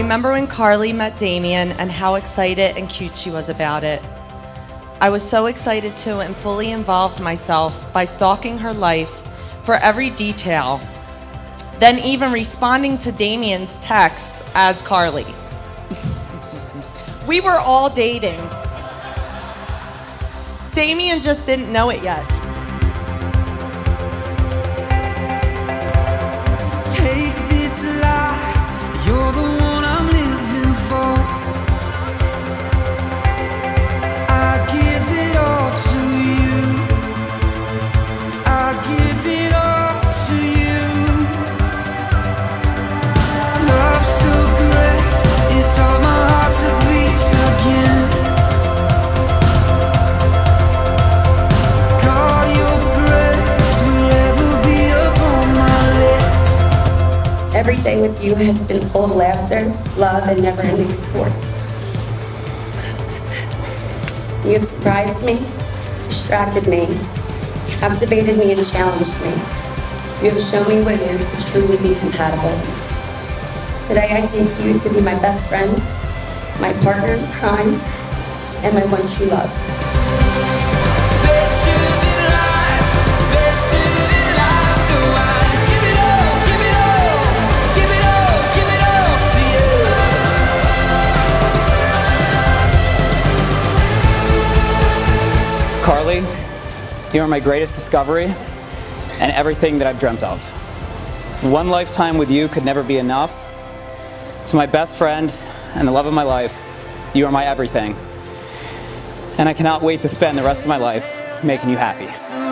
remember when CARLEE met Damien and how excited and cute she was about it. I was so excited too and fully involved myself by stalking her life for every detail, then even responding to Damien's texts as CARLEE. We were all dating. Damien just didn't know it yet. Take this life, you're the one I'm living for. I give it all to you. I give it all to you. Love so great, it taught my heart to beat again. God, your praise will ever be upon my lips. Every day with you has been full of laughter, love, and never-ending support. You have surprised me, distracted me, captivated me, and challenged me. You have shown me what it is to truly be compatible. Today I take you to be my best friend, my partner in crime, and my one true love. CARLEE, you are my greatest discovery and everything that I've dreamt of. One lifetime with you could never be enough. To my best friend and the love of my life, you are my everything. And I cannot wait to spend the rest of my life making you happy.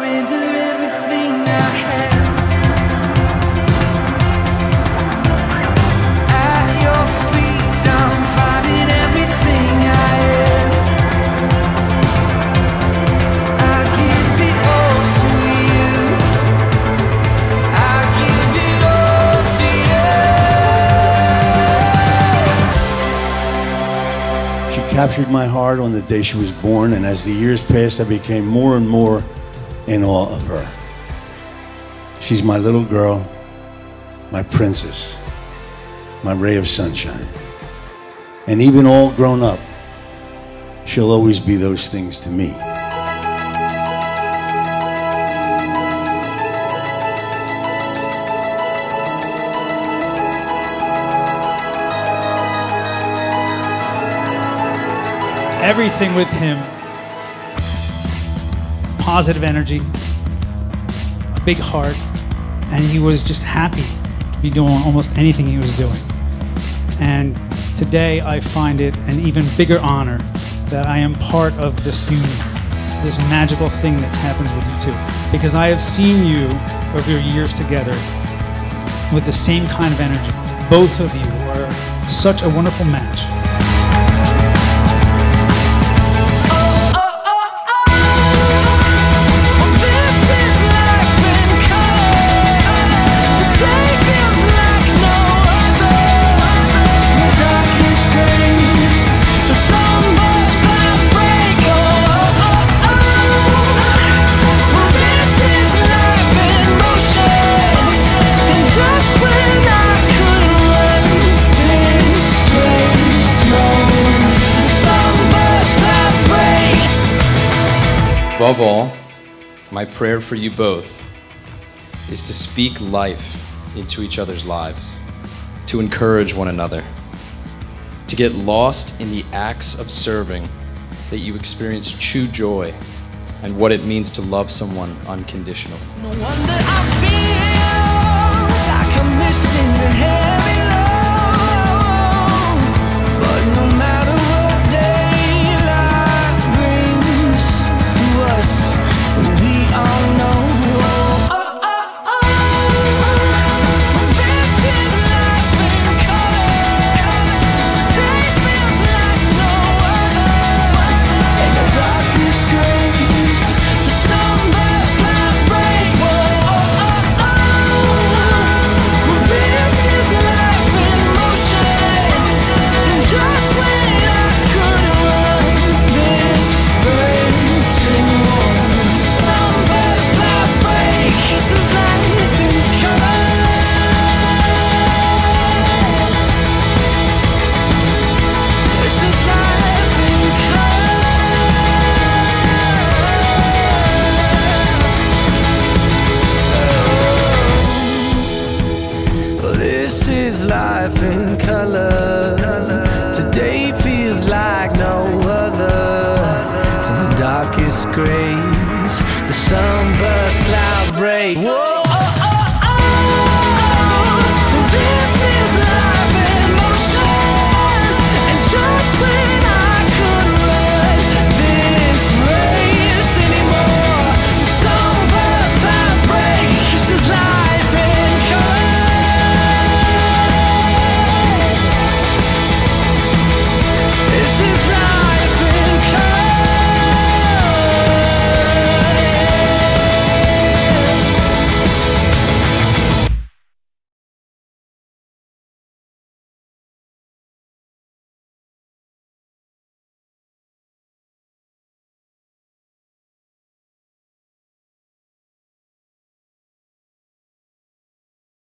Captured my heart on the day she was born, and as the years passed, I became more and more in awe of her. She's my little girl, my princess, my ray of sunshine. And even all grown up, she'll always be those things to me. Everything with him, positive energy, a big heart, and he was just happy to be doing almost anything he was doing. And today I find it an even bigger honor that I am part of this union, this magical thing that's happened with you two. Because I have seen you over your years together with the same kind of energy. Both of you are such a wonderful match. Above all, my prayer for you both is to speak life into each other's lives, to encourage one another, to get lost in the acts of serving, that you experience true joy and what it means to love someone unconditionally. No wonder I feel like I'm missing the heavy load, but no matter what daylight brings to us, we all know. This is life in color. Today feels like no other. In the darkest graves, the sunburst clouds break. This is life. grave.